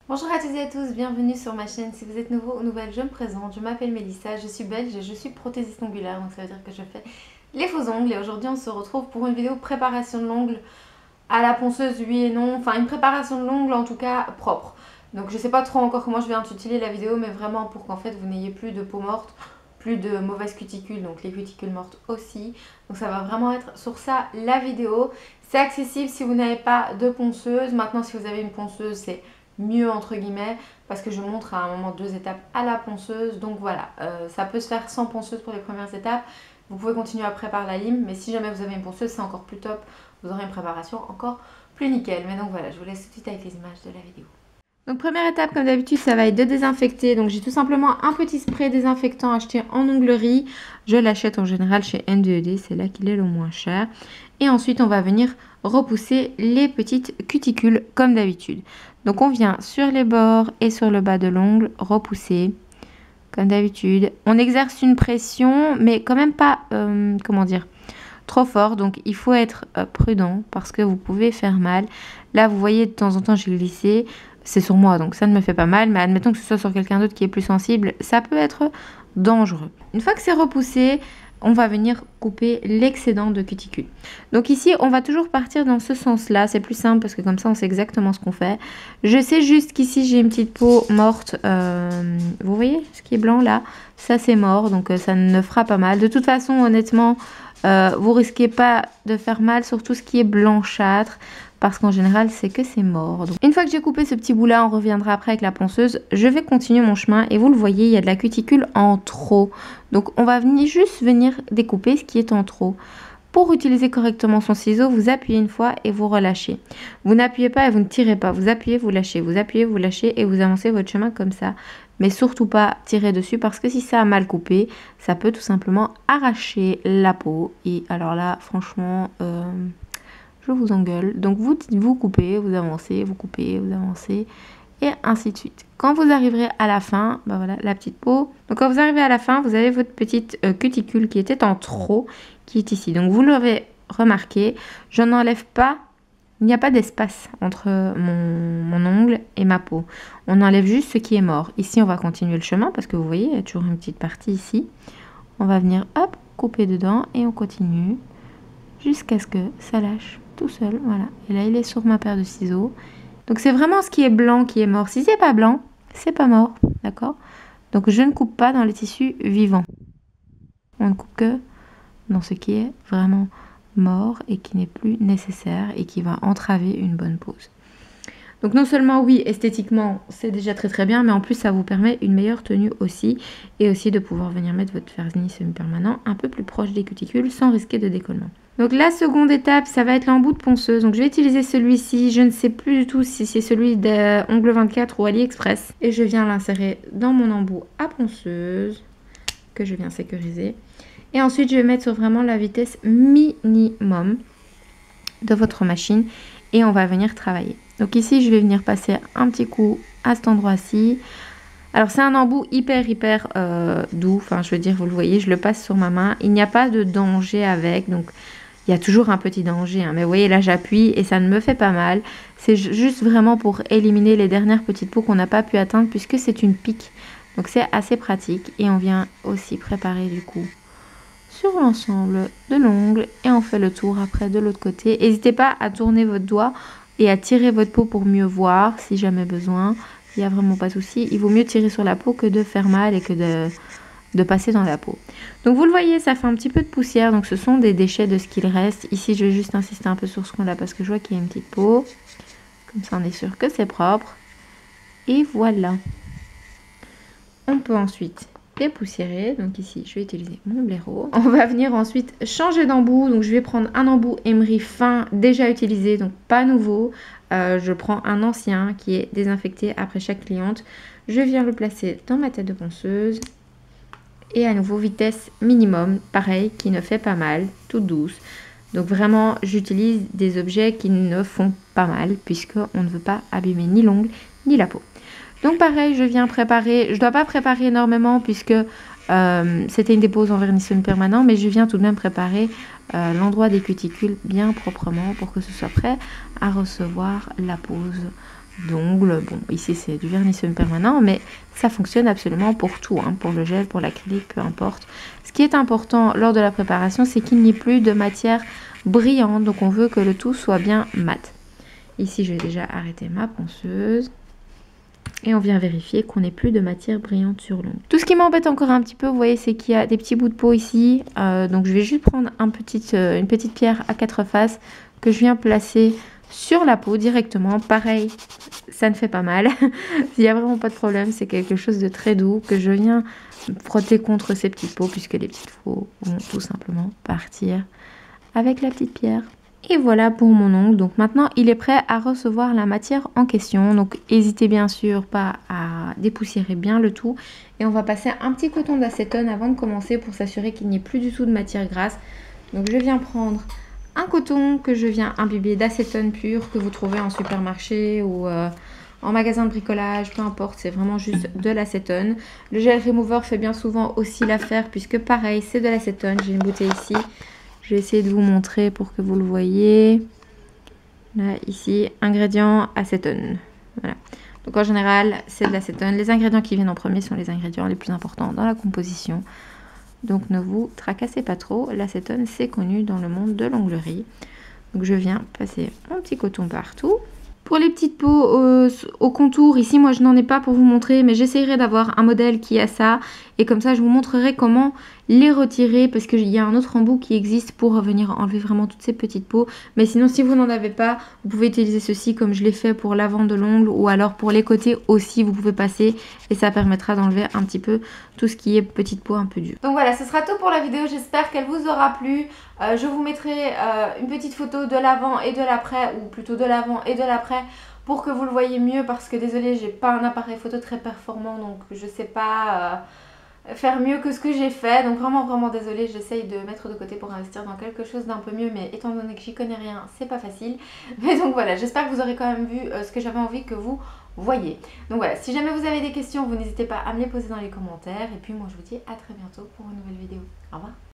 Bonjour à toutes et à tous, bienvenue sur ma chaîne. Si vous êtes nouveau ou nouvelle, je me présente, je m'appelle Mélissa, je suis belge et je suis prothésiste ongulaire, donc ça veut dire que je fais les faux ongles. Et aujourd'hui on se retrouve pour une vidéo préparation de l'ongle à la ponceuse, oui et non, enfin une préparation de l'ongle en tout cas propre. Donc je sais pas trop encore comment je vais intituler la vidéo, mais vraiment pour qu'en fait vous n'ayez plus de peau morte, plus de mauvaises cuticules, donc les cuticules mortes aussi. Donc ça va vraiment être sur ça la vidéo. C'est accessible si vous n'avez pas de ponceuse. Maintenant si vous avez une ponceuse c'est mieux entre guillemets parce que je montre à un moment 2 étapes à la ponceuse. Donc voilà, ça peut se faire sans ponceuse pour les premières étapes. Vous pouvez continuer après par la lime, mais si jamais vous avez une ponceuse c'est encore plus top. Vous aurez une préparation encore plus nickel. Mais donc voilà, je vous laisse tout de suite avec les images de la vidéo. Donc première étape comme d'habitude ça va être de désinfecter. Donc j'ai tout simplement un petit spray désinfectant acheté en onglerie. Je l'achète en général chez N2D, c'est là qu'il est le moins cher. Et ensuite on va venir repousser les petites cuticules comme d'habitude. Donc on vient sur les bords et sur le bas de l'ongle repousser comme d'habitude. On exerce une pression mais quand même pas, comment dire, trop fort. Donc il faut être prudent parce que vous pouvez faire mal. Là vous voyez de temps en temps j'ai glissé. C'est sur moi, donc ça ne me fait pas mal, mais admettons que ce soit sur quelqu'un d'autre qui est plus sensible, ça peut être dangereux. Une fois que c'est repoussé, on va venir couper l'excédent de cuticule. Donc ici, on va toujours partir dans ce sens-là, c'est plus simple parce que comme ça, on sait exactement ce qu'on fait. Je sais juste qu'ici, j'ai une petite peau morte, vous voyez ce qui est blanc là, ça c'est mort, donc ça ne fera pas mal. De toute façon, honnêtement, vous risquez pas de faire mal sur tout ce qui est blanchâtre parce qu'en général c'est que c'est mort. Donc, une fois que j'ai coupé ce petit bout là, on reviendra après avec la ponceuse. Je vais continuer mon chemin et vous le voyez, il y a de la cuticule en trop. Donc on va juste venir découper ce qui est en trop. Pour utiliser correctement son ciseau, vous appuyez une fois et vous relâchez. Vous n'appuyez pas et vous ne tirez pas. Vous appuyez, vous lâchez, vous appuyez, vous lâchez et vous avancez votre chemin comme ça. Mais surtout pas tirer dessus parce que si ça a mal coupé, ça peut tout simplement arracher la peau. Et alors là, franchement, je vous engueule. Donc vous coupez, vous avancez, vous coupez, vous avancez et ainsi de suite. Quand vous arriverez à la fin, bah voilà la petite peau. Donc quand vous arrivez à la fin, vous avez votre petite cuticule qui était en trop, qui est ici. Donc vous l'avez remarqué, je n'enlève pas, il n'y a pas d'espace entre mon ongle et ma peau. On enlève juste ce qui est mort. Ici on va continuer le chemin parce que vous voyez, il y a toujours une petite partie ici. On va venir hop, couper dedans et on continue jusqu'à ce que ça lâche tout seul, voilà. Et là il est sur ma paire de ciseaux. Donc c'est vraiment ce qui est blanc qui est mort. Si c'est pas blanc, c'est pas mort, d'accord? Donc je ne coupe pas dans les tissus vivants. On ne coupe que dans ce qui est vraiment mort et qui n'est plus nécessaire et qui va entraver une bonne pose. Donc non seulement oui, esthétiquement c'est déjà très très bien, mais en plus ça vous permet une meilleure tenue aussi, et aussi de pouvoir venir mettre votre vernis semi-permanent un peu plus proche des cuticules sans risquer de décollement. Donc la seconde étape, ça va être l'embout de ponceuse. Donc je vais utiliser celui-ci, je ne sais plus du tout si c'est celui d'Ongle 24 ou AliExpress. Et je viens l'insérer dans mon embout à ponceuse, que je viens sécuriser. Et ensuite je vais mettre sur vraiment la vitesse minimum de votre machine et on va venir travailler. Donc ici je vais venir passer un petit coup à cet endroit-ci. Alors c'est un embout hyper doux, enfin je veux dire, vous le voyez, je le passe sur ma main. Il n'y a pas de danger avec, donc il y a toujours un petit danger, hein, mais vous voyez là j'appuie et ça ne me fait pas mal. C'est juste vraiment pour éliminer les dernières petites peaux qu'on n'a pas pu atteindre puisque c'est une pique. Donc c'est assez pratique et on vient aussi préparer du coup sur l'ensemble de l'ongle et on fait le tour après de l'autre côté. N'hésitez pas à tourner votre doigt et à tirer votre peau pour mieux voir si jamais besoin. Il n'y a vraiment pas de souci. Il vaut mieux tirer sur la peau que de faire mal et que de passer dans la peau. Donc vous le voyez, ça fait un petit peu de poussière. Donc ce sont des déchets de ce qu'il reste. Ici, je vais juste insister un peu sur ce coin-là parce que je vois qu'il y a une petite peau. Comme ça, on est sûr que c'est propre. Et voilà. On peut ensuite dépoussiérer. Donc ici, je vais utiliser mon blaireau. On va venir ensuite changer d'embout. Donc je vais prendre un embout emery fin déjà utilisé, donc pas nouveau. Je prends un ancien qui est désinfecté après chaque cliente. Je viens le placer dans ma tête de ponceuse. Et à nouveau, vitesse minimum, pareil, qui ne fait pas mal, toute douce. Donc vraiment, j'utilise des objets qui ne font pas mal, puisqu'on ne veut pas abîmer ni l'ongle, ni la peau. Donc pareil, je viens préparer, je ne dois pas préparer énormément, puisque c'était une dépose en vernis semi-permanent, mais je viens tout de même préparer l'endroit des cuticules bien proprement, pour que ce soit prêt à recevoir la pose d'ongles. Bon, ici c'est du vernis semi-permanent, mais ça fonctionne absolument pour tout, hein, pour le gel, pour l'acrylique, peu importe. Ce qui est important lors de la préparation, c'est qu'il n'y ait plus de matière brillante, donc on veut que le tout soit bien mat. Ici, je vais déjà arrêter ma ponceuse. Et on vient vérifier qu'on n'ait plus de matière brillante sur l'ongle. Tout ce qui m'embête encore un petit peu, vous voyez, c'est qu'il y a des petits bouts de peau ici. Donc je vais juste prendre une petite pierre à 4 faces que je viens placer sur la peau directement. Pareil, ça ne fait pas mal. Il n'y a vraiment pas de problème. C'est quelque chose de très doux que je viens frotter contre ces petites peaux, puisque les petites peaux vont tout simplement partir avec la petite pierre. Et voilà pour mon ongle. Donc maintenant, il est prêt à recevoir la matière en question. Donc n'hésitez bien sûr pas à dépoussiérer bien le tout. Et on va passer un petit coton d'acétone avant de commencer pour s'assurer qu'il n'y ait plus du tout de matière grasse. Donc je viens prendre un coton que je viens imbiber d'acétone pur que vous trouvez en supermarché ou en magasin de bricolage, peu importe, c'est vraiment juste de l'acétone. Le gel remover fait bien souvent aussi l'affaire puisque pareil, c'est de l'acétone. J'ai une bouteille ici. Je vais essayer de vous montrer pour que vous le voyez. Là, ici, ingrédients acétone. Voilà. Donc en général, c'est de l'acétone. Les ingrédients qui viennent en premier sont les ingrédients les plus importants dans la composition. Donc ne vous tracassez pas trop. L'acétone, c'est connu dans le monde de l'onglerie. Donc je viens passer mon petit coton partout. Pour les petites peaux au contour, ici moi je n'en ai pas pour vous montrer, mais j'essaierai d'avoir un modèle qui a ça. Et comme ça je vous montrerai comment les retirer, parce qu'il y a un autre embout qui existe pour venir enlever vraiment toutes ces petites peaux. Mais sinon si vous n'en avez pas, vous pouvez utiliser ceci comme je l'ai fait pour l'avant de l'ongle, ou alors pour les côtés aussi vous pouvez passer, et ça permettra d'enlever un petit peu tout ce qui est petite peau un peu dure. Donc voilà, ce sera tout pour la vidéo, j'espère qu'elle vous aura plu. Je vous mettrai une petite photo de l'avant et de l'après, ou plutôt de l'avant et de l'après, pour que vous le voyez mieux, parce que désolée, j'ai pas un appareil photo très performant, donc je sais pas faire mieux que ce que j'ai fait. Donc vraiment désolée, j'essaye de mettre de côté pour investir dans quelque chose d'un peu mieux, mais étant donné que j'y connais rien, c'est pas facile. Mais donc voilà, j'espère que vous aurez quand même vu ce que j'avais envie que vous voyez. Donc voilà, si jamais vous avez des questions, vous n'hésitez pas à me les poser dans les commentaires. Et puis moi je vous dis à très bientôt pour une nouvelle vidéo. Au revoir.